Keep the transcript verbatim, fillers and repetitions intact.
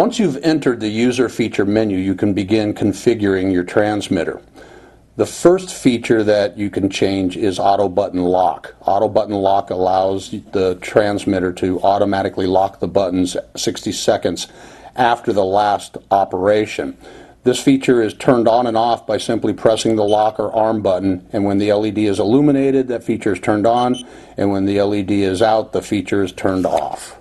Once you've entered the user feature menu, you can begin configuring your transmitter. The first feature that you can change is auto button lock. Auto button lock allows the transmitter to automatically lock the buttons sixty seconds after the last operation. This feature is turned on and off by simply pressing the lock or arm button, and when the L E D is illuminated, that feature is turned on, and when the L E D is out, the feature is turned off.